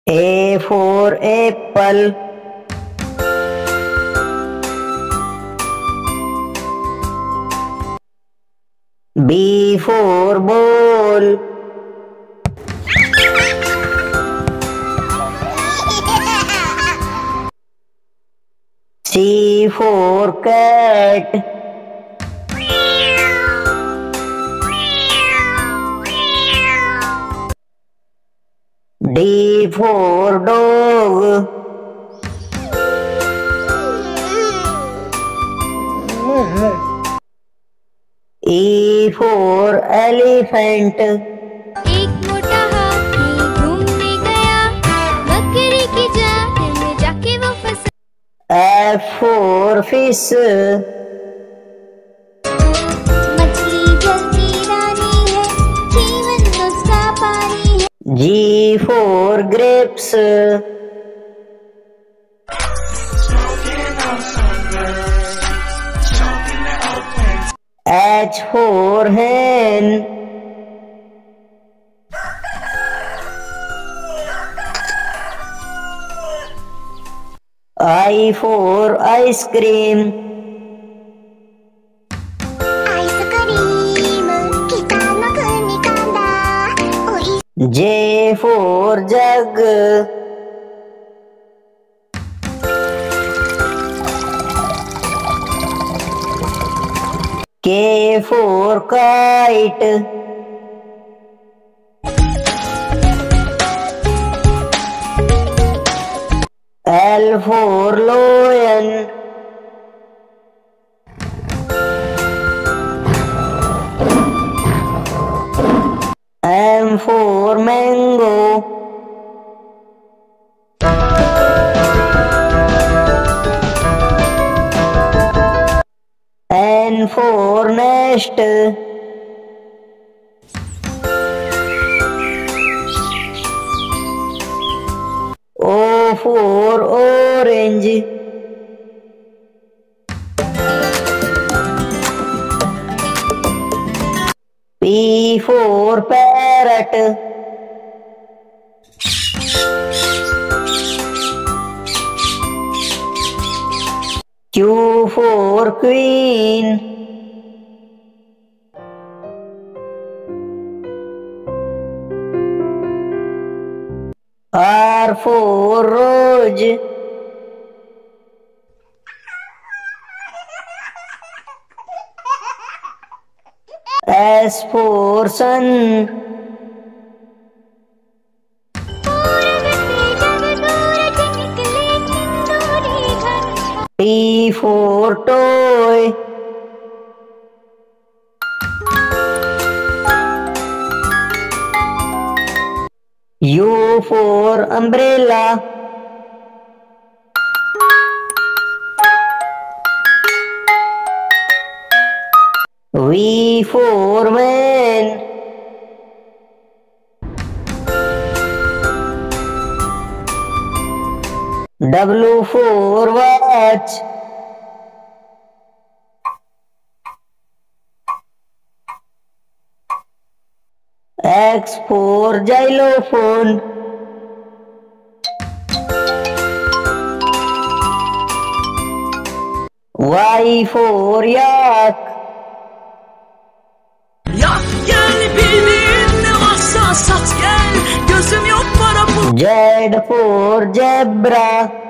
A for apple. B for ball. C for cat. D for dog. E for elephant. एक मोटा हाथी घूमने गया, बकरी की जाल में जाके वो फंसा। F for fish. मछली जल की रानी है, जीवन उसका पानी है। G for grapes. H for hen. I for ice cream. Ice cream कितना निकाला, J for jug. K for kite. L for lion. M for mango. N for nest. O for orange. P for parrot. Q for queen. R for rose. S for sun. T for toy. U for umbrella. V for van. W for watch. X for xylophone. Y for yak. Yak gel bildiğin ne varsa sat gel, gözüm yok para bu. Z for zebra.